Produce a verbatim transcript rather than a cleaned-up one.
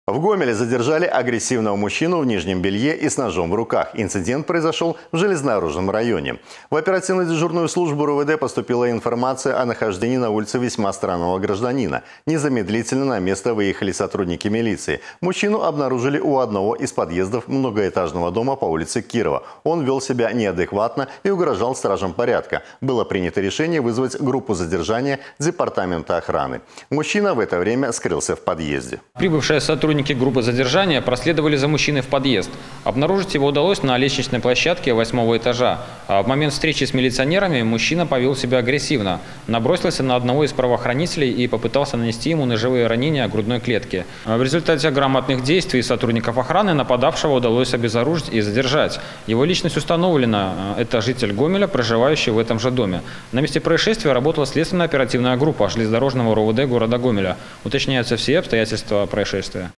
В Гомеле задержали агрессивного мужчину в нижнем белье и с ножом в руках. Инцидент произошел в железнодорожном районе. В оперативно-дежурную службу РОВД поступила информация о нахождении на улице весьма странного гражданина. Незамедлительно на место выехали сотрудники милиции. Мужчину обнаружили у одного из подъездов многоэтажного дома по улице Кирова. Он вел себя неадекватно и угрожал стражам порядка. Было принято решение вызвать группу задержания департамента охраны. Мужчина в это время скрылся в подъезде. Прибывшие сотрудники группы задержания проследовали за мужчиной в подъезд. Обнаружить его удалось на лестничной площадке восьмого этажа. А в момент встречи с милиционерами мужчина повел себя агрессивно. Набросился на одного из правоохранителей и попытался нанести ему ножевые ранения грудной клетки. В результате грамотных действий сотрудников охраны нападавшего удалось обезоружить и задержать. Его личность установлена. Это житель Гомеля, проживающий в этом же доме. На месте происшествия работала следственно-оперативная группа железнодорожного РОВД города Гомеля. Уточняются все обстоятельства происшествия.